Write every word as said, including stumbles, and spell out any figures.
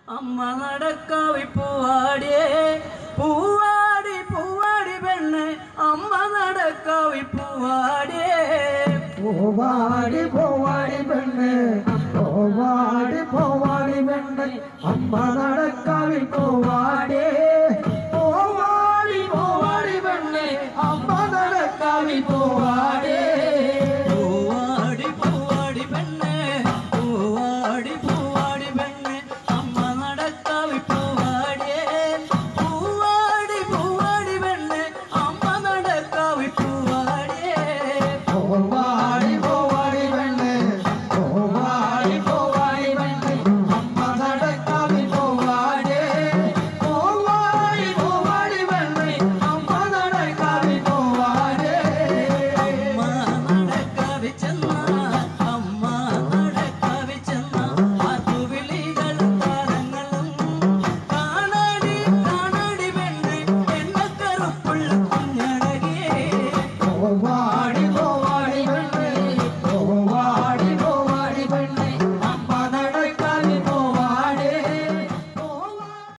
അമ്മ നടക്കാവി പൂവാടിയേ പൂവാടി പൂവാടി പെണ്ണ് അമ്മ നടക്കാവി പൂവാടിയേ പൂവാടി പൂവാടി പെണ്ണ് പൂവാടി പൂവാടി പെണ്ണ് അമ്മ നടക്കാവി പൂവാടിയേ പൂവാടി പൂവാടി പെണ്ണ് അമ്മ നടക്കാവി പൂവാടിയേ പൂവാടി പൂവാടി പെണ്ണ് പൂവാടി പൂവാടി പെണ്ണ് അമ്മ നടക്കാവി പൂവാടിയേ പൂവാടി പൂവാടി പെണ്ണ് അമ്മ നടക്കാവി പൂവാടിയേ പൂവാടി പൂവാടി പെണ്ണ് പൂവാടി പൂവാടി പെണ്ണ് അമ്മ നടക്കാവി പൂവാടിയേ പൂവാടി പൂവാടി പെണ്ണ് അമ്മ നടക്കാവി പൂവാടിയേ അമ്മ നടക്കാവി ചെന്ന അമ്മ നടക്കാവി ചെന്ന ആതുവിളികളും താരങ്ങളും കാണാടി കാണാടി പെണ്ണ് എന്ന കറുപ്പുള്ള കുഞ്ഞഴകിയേ പൂവാടി